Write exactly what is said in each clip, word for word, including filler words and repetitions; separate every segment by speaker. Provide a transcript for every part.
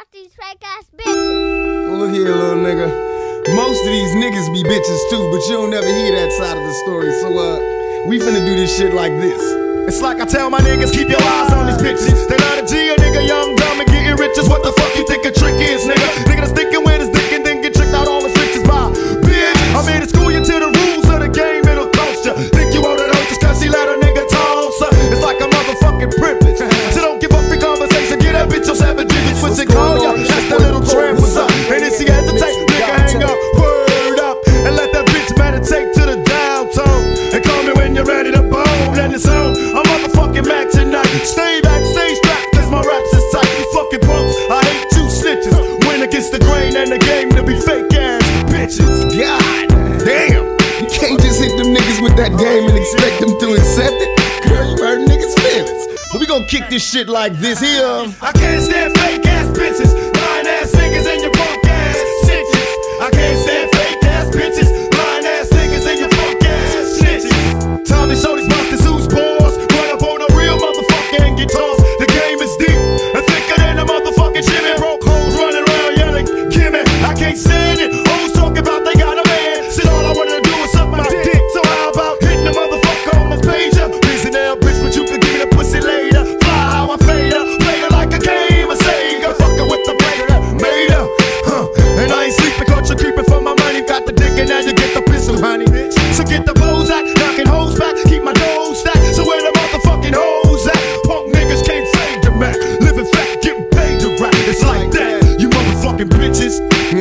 Speaker 1: fuck these fake ass bitches.
Speaker 2: Well, look here, little nigga. Most of these niggas be bitches too, but you don't never hear that side of the story. So, uh, we finna do this shit like this.
Speaker 3: It's like I tell my niggas, keep your eyes on these bitches. They love to G a nigga, young, dumb, and getting riches. What the fuck you think a trick is, nigga? Nigga that's thinking with his dick and then get tricked out all his riches by bitch. I'm here to school you to the rules of the game, it'll cost ya. Think you own it all just cause he let a nigga toss her. It's like a motherfucking privilege. So don't give up free conversation, get that bitch your seven digits. Switch and call ya, that's the little tramp, what's up? And if she hesitate, nigga hang up, word up. And let that bitch meditate to the downtown. And call me when you're ready to bone and it's on. I'm motherfucking Mac tonight. Stay back, stay strapped, cause my raps is tight. You fucking punks, I hate you snitches. Win against the grain and the game to be fake ass bitches.
Speaker 2: God damn. You can't just hit them niggas with that game and expect them to accept it. Girl, you hurt niggas' feelings. But we gon' kick this shit like this here.
Speaker 3: I can't stand fake ass bitches, lying ass niggas and your punk ass snitches. I can't stand fake ass bitches, lying ass niggas and your punk ass snitches. Time to show these monsters who's boss. Run up on a real motherfucker and get tossed. The game is deep and thicker than a motherfucking shimmy. Broke hoes running around yelling, Kimmy. I can't stand it. Hoes talking about they got a man. Shit, all I wanna do is suck my dick. So how about hitting the motherfucker on my pager? Busy now, bitch, but you can give me the pussy later. Fly how I fade her, play her like a game of Sega. Fucking with the player that made her, huh? And I ain't sleeping, caught you creeping for my money. Got the dick and now you get the pistol, honey. So get the Bozak, knocking hoes back, keep my dough stacked. So where the motherfucking hoes at? Punk niggas can't fade the Mac. Living fat, getting paid to rap. It's like that, you motherfucking bitches.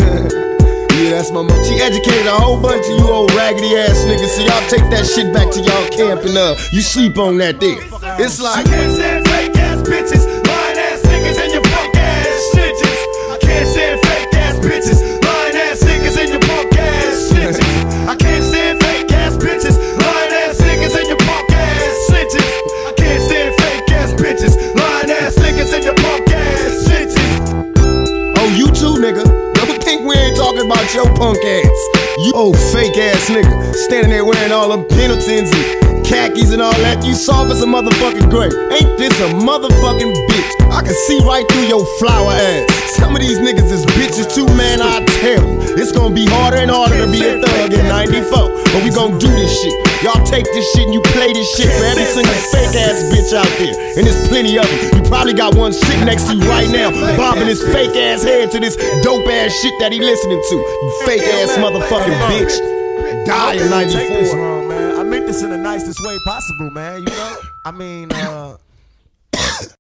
Speaker 2: Yeah, that's my mom. She educated a whole bunch of you old raggedy ass niggas. So y'all take that shit back to y'all camp and uh, you sleep on that there. It's like
Speaker 3: I can't stand fake ass bitches, lying ass niggas and your punk ass snitches. I can't stand fake ass bitches, lying ass niggas and your punk ass snitches. I can't stand fake ass bitches, lying ass niggas and your punk ass snitches. I can't stand fake ass bitches, lying ass niggas and your punk ass snitches.
Speaker 2: oh, you too, nigga. Don't think we ain't talking about your punk ass. You old fake ass nigga, standing there wearing all them Pendletons and khakis and all that. You soft as a motherfucking grape. Ain't this a motherfucking bitch? I can see right through your flower ass. Some of these niggas is bitches too, man, I tell you. It's gonna be harder and harder to be a thug in ninety-four. But we gonna do this shit. Y'all take this shit and you play this shit for every single fake ass bitch out there. And there's plenty of them. You probably got one sitting next to you right now, bobbing his fake ass head to this dope ass shit that he listening to. You fake ass motherfucking bitch. Die in ninety-four.
Speaker 4: Take this wrong, man. I meant this in the nicest way possible, man. You know? I mean, uh...